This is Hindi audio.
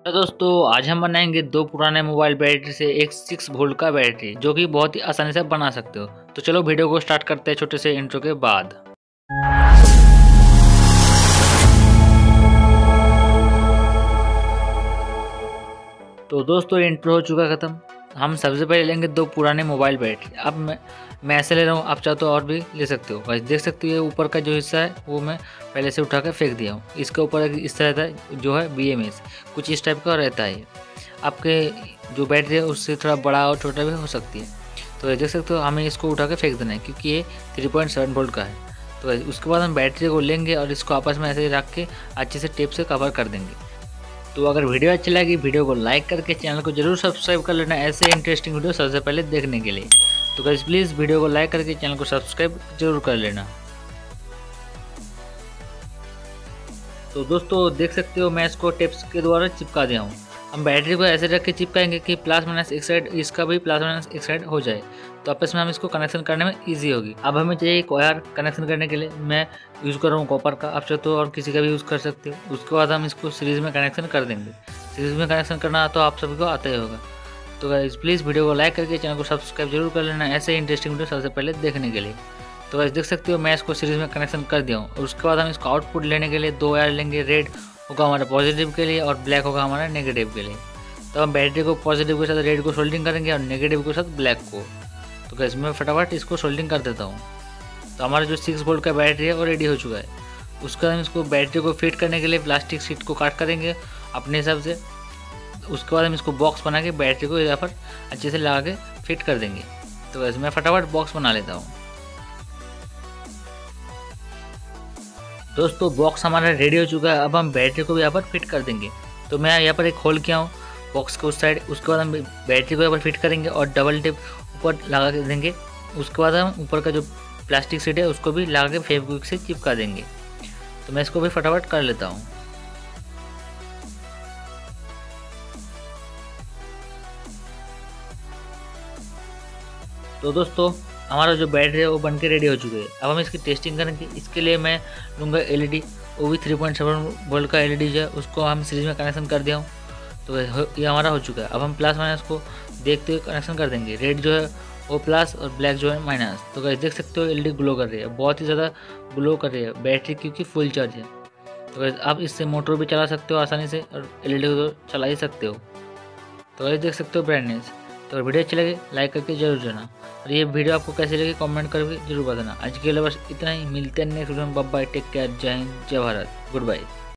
तो दोस्तों आज हम बनाएंगे दो पुराने मोबाइल बैटरी से एक 6 वोल्ट का बैटरी जो कि बहुत ही आसानी से बना सकते हो। तो चलो वीडियो को स्टार्ट करते हैं छोटे से इंट्रो के बाद। तो दोस्तों इंट्रो हो चुका खत्म। हम सबसे पहले लेंगे दो पुराने मोबाइल बैटरी। अब मैं ऐसे ले रहा हूँ, आप चाहो तो और भी ले सकते हो। बस देख सकते हो ये ऊपर का जो हिस्सा है वो मैं पहले से उठा कर फेंक दिया हूँ। इसके ऊपर एक इस तरह रहता है जो है BMS, कुछ इस टाइप का रहता है। आपके जो बैटरी है उससे थोड़ा बड़ा और छोटा भी हो सकती है। तो ये देख सकते हो हमें इसको उठा के फेंक देना है क्योंकि ये 3.7 वोल्ट का है। तो उसके बाद हम बैटरी को लेंगे और इसको आपस में ऐसे रख के अच्छे से टेप से कवर कर देंगे। तो अगर वीडियो अच्छी लगी वीडियो को लाइक करके चैनल को जरूर सब्सक्राइब कर लेना ऐसे इंटरेस्टिंग वीडियो सबसे पहले देखने के लिए। तो गाइस प्लीज़ वीडियो को लाइक करके चैनल को सब्सक्राइब जरूर कर लेना। तो दोस्तों देख सकते हो मैं इसको टेप्स के द्वारा चिपका दिया हूँ। हम बैटरी को ऐसे रख के चिपकाएंगे कि प्लस माइनस एक साइड, इसका भी प्लस माइनस एक साइड हो जाए, तो आपस में हम इसको कनेक्शन करने में इजी होगी। अब हमें चाहिए वायर कनेक्शन करने के लिए। मैं यूज़ कर रहा हूँ कॉपर का, आप चाहो तो और किसी का भी यूज़ कर सकते हो। उसके बाद हम इसको सीरीज़ में कनेक्शन कर देंगे। सीरीज़ में कनेक्शन करना तो आप सभी को आता ही होगा। तो गाइस प्लीज़ वीडियो को लाइक करके चैनल को सब्सक्राइब जरूर कर लेना ऐसे इंटरेस्टिंग वीडियो सबसे पहले देखने के लिए। तो गाइस देख सकते हो मैं इसको सीरीज़ में कनेक्शन कर दिया हूँ। और उसके बाद हम इसको आउटपुट लेने के लिए दो वायर लेंगे। रेड होगा हमारा पॉजिटिव के लिए और ब्लैक होगा हमारा नेगेटिव के लिए। तो हम बैटरी को पॉजिटिव के साथ रेड को सोल्डिंग करेंगे और नेगेटिव के साथ ब्लैक को। तो गाइस मैं फटाफट इसको सोल्डिंग कर देता हूँ। तो हमारा जो 6 वोल्ट का बैटरी है वो रेडी हो चुका है। उसका हम इसको बैटरी को फिट करने के लिए प्लास्टिक शीट को काट करेंगे अपने हिसाब से। उसके बाद हम इसको बॉक्स बना के बैटरी को यहाँ पर अच्छे से लगा के फिट कर देंगे। तो गाइस मैं फटाफट बॉक्स बना लेता हूँ। दोस्तों बॉक्स हमारा रेडी हो चुका है। अब हम बैटरी को भी यहाँ पर फिट कर देंगे। तो मैं यहाँ पर एक होल किया हूँ बॉक्स के उस साइड। उसके बाद हम बैटरी को यहाँ पर फिट करेंगे और डबल टेप ऊपर लगा के देंगे। उसके बाद हम ऊपर का जो प्लास्टिक शीट है उसको भी लगा के फेविक्विक से चिपका देंगे। तो मैं इसको भी फटाफट कर लेता हूँ। तो दोस्तों हमारा जो बैटरी है वो बन के रेडी हो चुकी है। अब हम इसकी टेस्टिंग करेंगे। इसके लिए मैं लूँगा LED, वो भी 3.7 वोल्ट का LED जो है उसको हम सीरीज में कनेक्शन कर दिया हूँ। तो ये हमारा हो चुका है। अब हम प्लस माइनस को देखते हुए कनेक्शन कर देंगे। रेड जो है वो प्लस और ब्लैक जो है माइनस। तो गाइस देख सकते हो LED ग्लो कर रही है, बहुत ही ज़्यादा ग्लो कर रही है बैटरी क्योंकि फुल चार्ज है। तो गाइस आप इससे मोटर भी चला सकते हो आसानी से और LED को तो चला ही सकते हो। तो गाइस देख सकते हो ब्राइटनेस। तो अगर वीडियो अच्छी लगे लाइक करके जरूर जाना और ये वीडियो आपको कैसी लगी कमेंट करके जरूर बताना। आज के लिए बस इतना ही, मिलते हैं नेक्स्ट वीडियो में। Bye bye, take care, Jai Hind, जय भारत, गुड बाय।